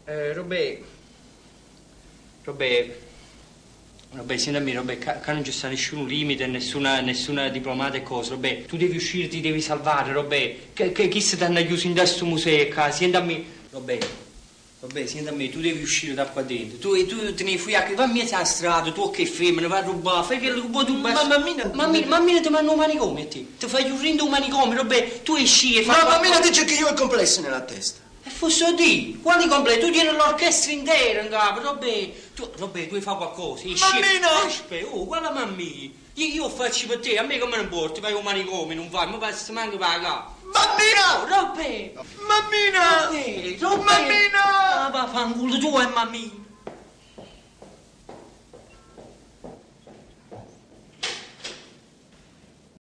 Robè, senti a me, Robè, che non ci sta nessun limite, nessuna diplomata e cose, Robè. Tu devi uscire, ti devi salvare, Robè. Che chi si t'hanno chiuso in questo museo qua? Senti a me, Robè, senti a me, tu devi uscire da qua dentro. Tu te ne fui a che va mia a strada, tu che femmina, vai a rubare, fai quello che vuoi tu basta. Mammina ti manda un manicomio a te. Ti fai un rindo un manicomio, Robè, tu esci e fai. Ma mammina dice che io ho il complesso nella testa. E fosse di, quali completi? Tu tieni l'orchestra intera in capo, Robè, tu devi fare qualcosa. Mammina! Aspetta, guarda mammì, io faccio per te, a me come non porti, vai un manicomio, non fai, ma basta manco paga. Mammina! Robè! Mammina! Robè! Mammina! Ah, va, fanculo tu e mammina.